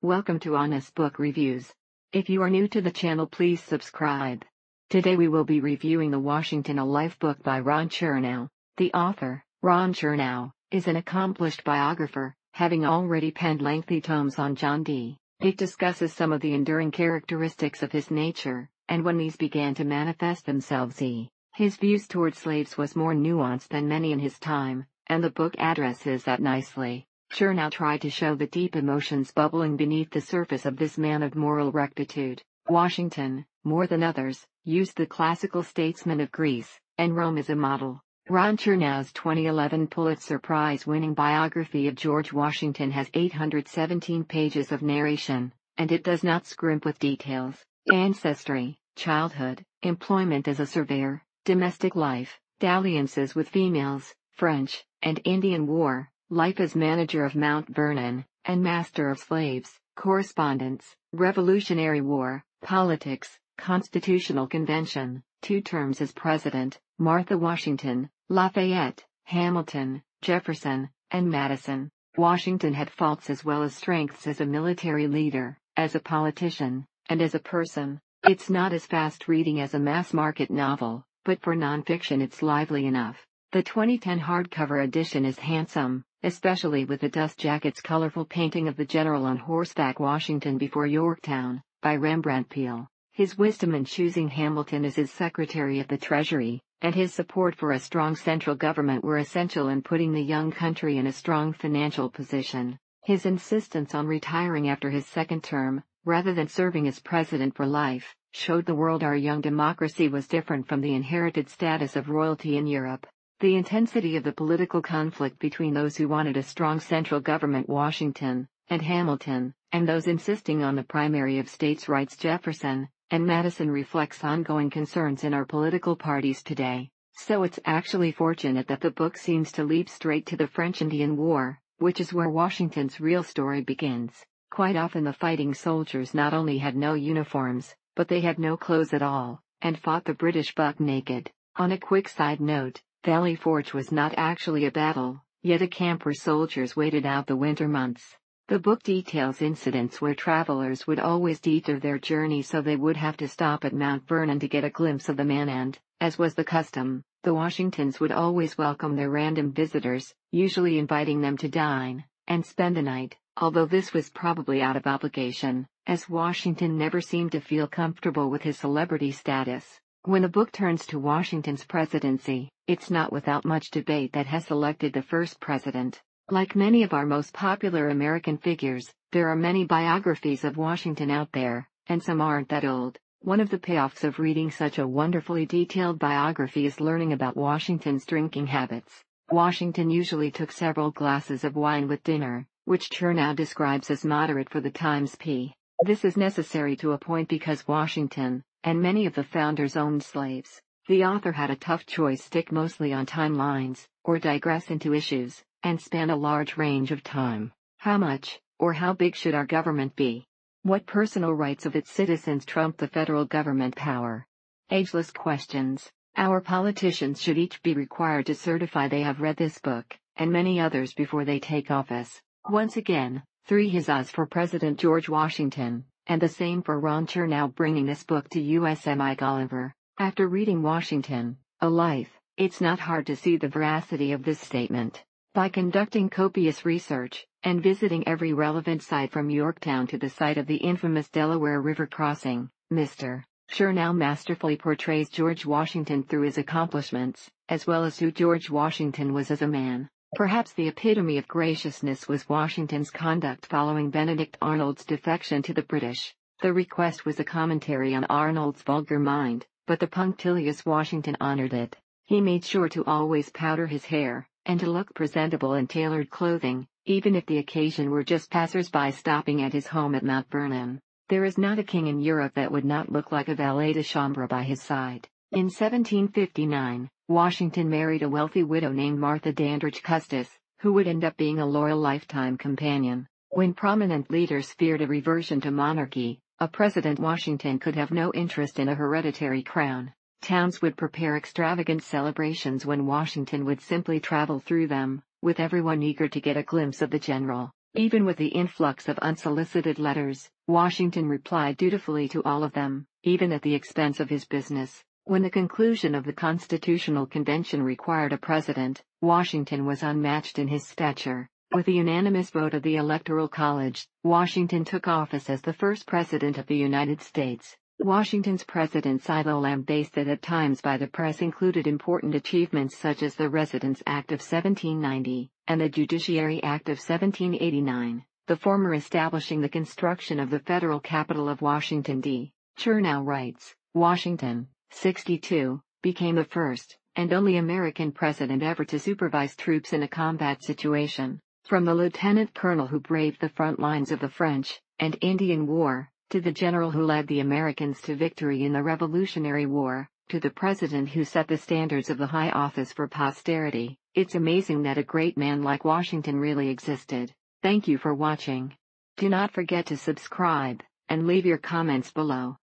Welcome to Honest Book Reviews. If you are new to the channel, please subscribe. Today we will be reviewing The Washington, a life book by Ron Chernow. The author, Ron Chernow, is an accomplished biographer, having already penned lengthy tomes on John D. It discusses some of the enduring characteristics of his nature, and when these began to manifest themselves, his views toward slaves was more nuanced than many in his time, and the book addresses that nicely. Chernow tried to show the deep emotions bubbling beneath the surface of this man of moral rectitude. Washington, more than others, used the classical statesmen of Greece and Rome as a model. Ron Chernow's 2011 Pulitzer Prize-winning biography of George Washington has 817 pages of narration, and it does not scrimp with details. Ancestry, childhood, employment as a surveyor, domestic life, dalliances with females, French and Indian War, life as manager of Mount Vernon, and master of slaves, correspondence, Revolutionary War, politics, Constitutional Convention, 2 terms as president, Martha Washington, Lafayette, Hamilton, Jefferson, and Madison. Washington had faults as well as strengths as a military leader, as a politician, and as a person. It's not as fast reading as a mass-market novel, but for nonfiction it's lively enough. The 2010 hardcover edition is handsome, especially with the dust jacket's colorful painting of the general on horseback Washington before Yorktown, by Rembrandt Peale. His wisdom in choosing Hamilton as his Secretary of the Treasury, and his support for a strong central government were essential in putting the young country in a strong financial position. His insistence on retiring after his second term, rather than serving as president for life, showed the world our young democracy was different from the inherited status of royalty in Europe. The intensity of the political conflict between those who wanted a strong central government, Washington and Hamilton, and those insisting on the primary of states' rights, Jefferson and Madison, reflects ongoing concerns in our political parties today. So it's actually fortunate that the book seems to leap straight to the French-Indian War, which is where Washington's real story begins. Quite often the fighting soldiers not only had no uniforms, but they had no clothes at all, and fought the British buck naked. On a quick side note, Valley Forge was not actually a battle, yet a camp where soldiers waited out the winter months. The book details incidents where travelers would always detour their journey so they would have to stop at Mount Vernon to get a glimpse of the man, and, as was the custom, the Washingtons would always welcome their random visitors, usually inviting them to dine and spend the night, although this was probably out of obligation, as Washington never seemed to feel comfortable with his celebrity status. When a book turns to Washington's presidency, it's not without much debate that has selected the first president. Like many of our most popular American figures, there are many biographies of Washington out there, and some aren't that old. One of the payoffs of reading such a wonderfully detailed biography is learning about Washington's drinking habits. Washington usually took several glasses of wine with dinner, which Chernow describes as moderate for the times. This is necessary to a point because Washington and many of the founders owned slaves. The author had a tough choice: stick mostly on timelines, or digress into issues, and span a large range of time. How much, or how big should our government be? What personal rights of its citizens trump the federal government power? Ageless questions. Our politicians should each be required to certify they have read this book, and many others, before they take office. Once again, 3 huzzas for President George Washington, and the same for Ron Chernow bringing this book to us. Mike Oliver. After reading Washington, A Life, it's not hard to see the veracity of this statement. By conducting copious research, and visiting every relevant site from Yorktown to the site of the infamous Delaware River crossing, Mr. Chernow masterfully portrays George Washington through his accomplishments, as well as who George Washington was as a man. Perhaps the epitome of graciousness was Washington's conduct following Benedict Arnold's defection to the British. The request was a commentary on Arnold's vulgar mind, but the punctilious Washington honored it. He made sure to always powder his hair, and to look presentable in tailored clothing, even if the occasion were just passers-by stopping at his home at Mount Vernon. There is not a king in Europe that would not look like a valet de chambre by his side. In 1759, Washington married a wealthy widow named Martha Dandridge Custis, who would end up being a loyal lifetime companion. When prominent leaders feared a reversion to monarchy, a President Washington could have no interest in a hereditary crown. Towns would prepare extravagant celebrations when Washington would simply travel through them, with everyone eager to get a glimpse of the general. Even with the influx of unsolicited letters, Washington replied dutifully to all of them, even at the expense of his business. When the conclusion of the Constitutional Convention required a president, Washington was unmatched in his stature. With the unanimous vote of the Electoral College, Washington took office as the first president of the United States. Washington's presidency, though lambasted at times by the press, included important achievements such as the Residence Act of 1790, and the Judiciary Act of 1789, the former establishing the construction of the federal capital of Washington, D. Chernow writes, Washington, 62, became the first, and only American president ever to supervise troops in a combat situation. From the lieutenant colonel who braved the front lines of the French and Indian War, to the general who led the Americans to victory in the Revolutionary War, to the president who set the standards of the high office for posterity, it's amazing that a great man like Washington really existed. Thank you for watching. Do not forget to subscribe, and leave your comments below.